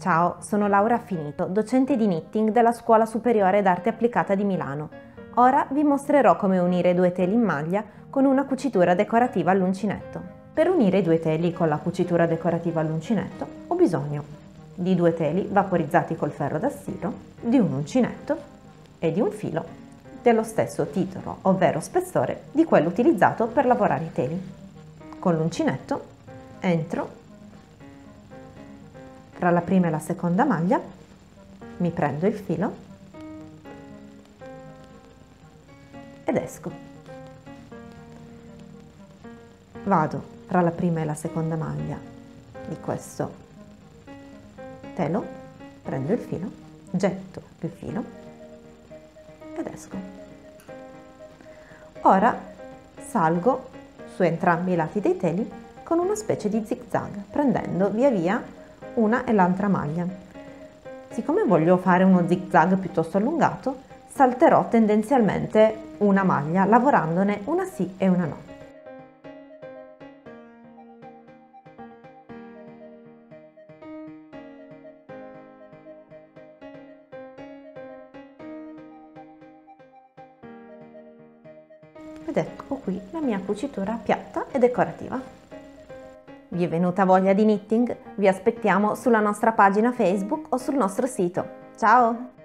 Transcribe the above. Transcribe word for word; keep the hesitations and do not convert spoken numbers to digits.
Ciao, sono Laura Affinito, docente di knitting della Scuola Superiore d'Arte Applicata di Milano. Ora vi mostrerò come unire due teli in maglia con una cucitura decorativa all'uncinetto. Per unire i due teli con la cucitura decorativa all'uncinetto ho bisogno di due teli vaporizzati col ferro da stiro, di un uncinetto e di un filo dello stesso titolo, ovvero spessore, di quello utilizzato per lavorare i teli. Con l'uncinetto entro tra la prima e la seconda maglia, mi prendo il filo ed esco. Vado tra la prima e la seconda maglia di questo telo, prendo il filo, getto il filo ed esco. Ora salgo su entrambi i lati dei teli con una specie di zig-zag, prendendo via via una e l'altra maglia. Siccome voglio fare uno zig-zag piuttosto allungato, salterò tendenzialmente una maglia, lavorandone una sì e una no. Ed ecco qui la mia cucitura piatta e decorativa. Vi è venuta voglia di knitting? Vi aspettiamo sulla nostra pagina Facebook o sul nostro sito. Ciao!